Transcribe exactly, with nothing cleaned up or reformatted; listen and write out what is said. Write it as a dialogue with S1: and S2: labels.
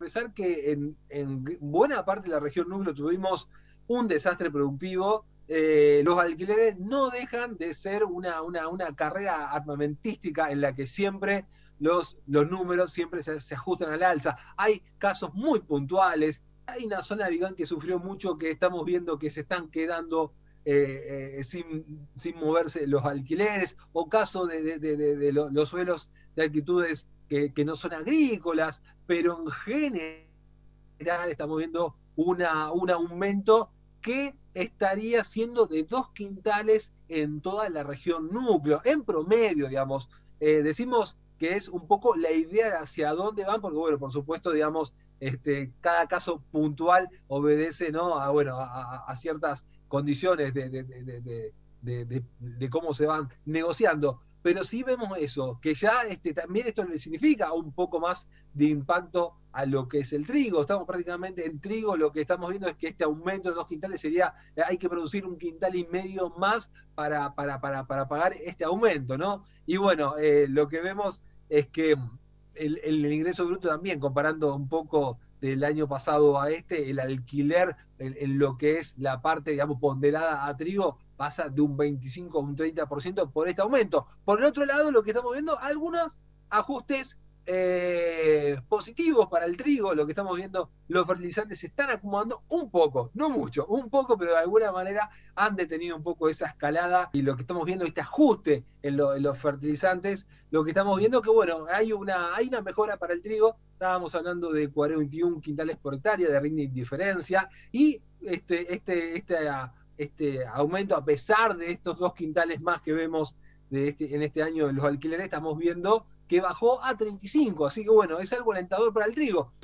S1: pensar que en, en buena parte de la región núcleo tuvimos un desastre productivo. Eh, los alquileres no dejan de ser una, una, una carrera armamentística en la que siempre los, los números siempre se, se ajustan al alza. Hay casos muy puntuales. Hay una zona de Vigán que sufrió mucho, que estamos viendo que se están quedando eh, eh, sin, sin moverse los alquileres, o caso de, de, de, de, de los, los suelos de altitudes que, que no son agrícolas, pero en general estamos viendo una, un aumento que estaría siendo de dos quintales en toda la región núcleo, en promedio, digamos. Eh, decimos que es un poco la idea de hacia dónde van, porque, bueno, por supuesto, digamos, este, cada caso puntual obedece, ¿no?, a, bueno, a, a ciertas condiciones de, de, de, de, de, de, de cómo se van negociando. Pero sí vemos eso, que ya este, también esto le significa un poco más de impacto a lo que es el trigo. Estamos prácticamente en trigo, lo que estamos viendo es que este aumento de dos quintales sería, hay que producir un quintal y medio más para, para, para, para pagar este aumento, ¿no? Y bueno, eh, lo que vemos es que el, el ingreso bruto también, comparando un poco del año pasado a este, el alquiler en, en lo que es la parte, digamos, ponderada a trigo, pasa de un veinticinco a un treinta por ciento por este aumento. Por el otro lado, lo que estamos viendo, algunos ajustes eh, positivos para el trigo. Lo que estamos viendo, los fertilizantes se están acomodando un poco, no mucho, un poco, pero de alguna manera han detenido un poco esa escalada, y lo que estamos viendo, este ajuste en, lo, en los fertilizantes, lo que estamos viendo que, bueno, hay una, hay una mejora para el trigo. Estábamos hablando de cuarenta y veintiún quintales por hectárea de rinde y diferencia, y este, este, este este aumento, a pesar de estos dos quintales más que vemos de este, en este año de los alquileres, estamos viendo que bajó a treinta y cinco, así que bueno, es algo alentador para el trigo.